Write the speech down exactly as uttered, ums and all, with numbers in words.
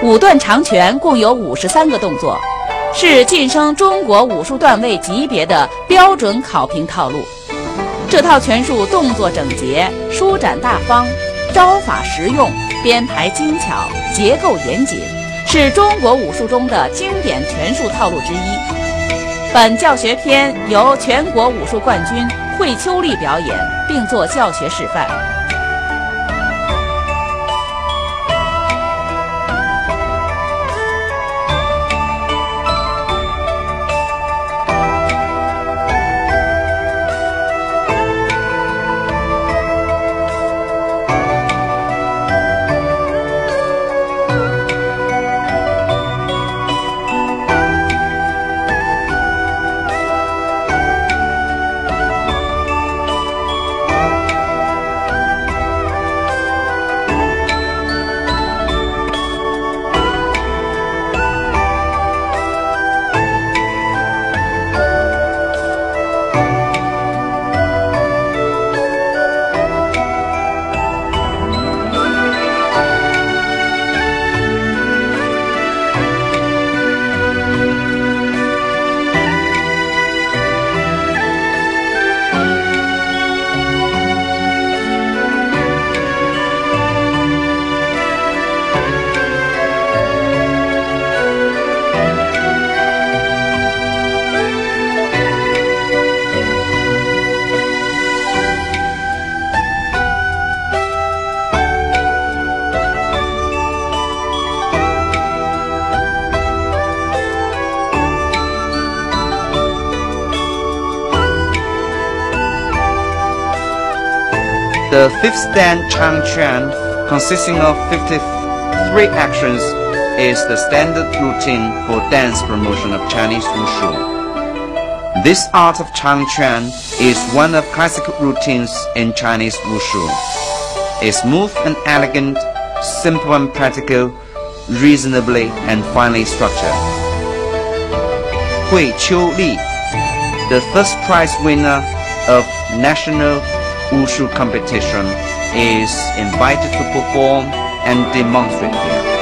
五段长拳共有五十三个动作，是晋升中国武术段位级别的标准考评套路。这套拳术动作整洁、舒展大方、招法实用、编排精巧、结构严谨，是中国武术中的经典拳术套路之一。本教学片由全国武术冠军惠秋丽表演，并做教学示范。 The fifth stand Chang Quan, consisting of fifty-three actions, is the standard routine for dance promotion of Chinese Wushu. This art of Chang Quan is one of classical routines in Chinese Wushu. It's smooth and elegant, simple and practical, reasonably and finely structured. Hui Qiu Li, the first prize winner of National Wushu competition, is invited to perform and demonstrate here.